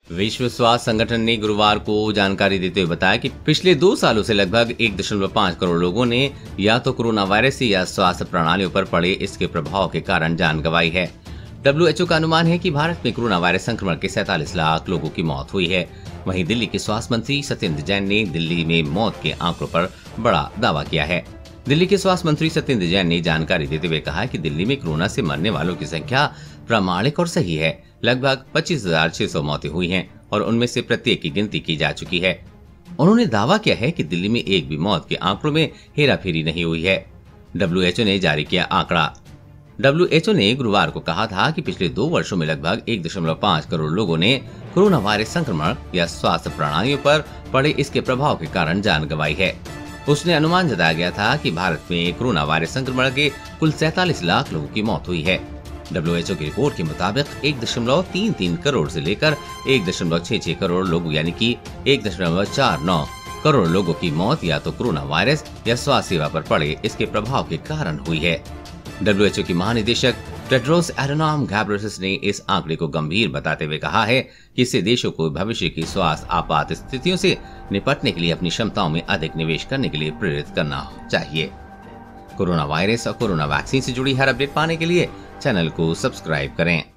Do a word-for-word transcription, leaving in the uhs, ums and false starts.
विश्व स्वास्थ्य संगठन ने गुरुवार को जानकारी देते हुए बताया कि पिछले दो सालों से लगभग एक दशमलव पाँच करोड़ लोगों ने या तो कोरोना वायरस से या स्वास्थ्य प्रणालियों पर पड़े इसके प्रभाव के कारण जान गंवाई है। डब्ल्यू एच ओ का अनुमान है कि भारत में कोरोना वायरस संक्रमण के सैंतालीस लाख लोगों की मौत हुई है। वहीं दिल्ली के स्वास्थ्य मंत्री सत्येंद्र जैन ने दिल्ली में मौत के आंकड़ों पर बड़ा दावा किया है। दिल्ली के स्वास्थ्य मंत्री सत्येंद्र जैन ने जानकारी देते हुए कहा कि दिल्ली में कोरोना से मरने वालों की संख्या प्रामाणिक और सही है। लगभग पच्चीस हजार छह सौ मौतें हुई हैं और उनमें से प्रत्येक की गिनती की जा चुकी है। उन्होंने दावा किया है कि दिल्ली में एक भी मौत के आंकड़ों में हेराफेरी नहीं हुई है। डब्ल्यू एच ओ ने जारी किया आंकड़ा। डब्ल्यू एच ओ ने गुरुवार को कहा था कि पिछले दो वर्षों में लगभग एक दशमलव पाँच करोड़ लोगों ने कोरोना वायरस संक्रमण या स्वास्थ्य प्रणालियों पर पड़े इसके प्रभाव के कारण जान गंवाई है। उसने अनुमान जताया गया था कि भारत में कोरोना वायरस संक्रमण के कुल सैंतालीस लाख लोगों की मौत हुई है। डब्ल्यू एच ओ की रिपोर्ट के मुताबिक एक दशमलव तीन तीन करोड़ से लेकर एक दशमलव छह छह करोड़ लोगों यानी कि एक दशमलव चार नौ करोड़ लोगों की मौत या तो कोरोना वायरस या स्वास्थ्य सेवा पर पड़े इसके प्रभाव के कारण हुई है। डब्ल्यू एच ओ की महानिदेशक टेड्रोस एडहानोम घेब्रेयेसस ने इस आंकड़े को गंभीर बताते हुए कहा है कि इससे देशों को भविष्य की स्वास्थ्य आपात स्थितियों से निपटने के लिए अपनी क्षमताओं में अधिक निवेश करने के लिए प्रेरित करना चाहिए। कोरोना वायरस और कोरोना वैक्सीन से जुड़ी हर अपडेट पाने के लिए चैनल को सब्सक्राइब करें।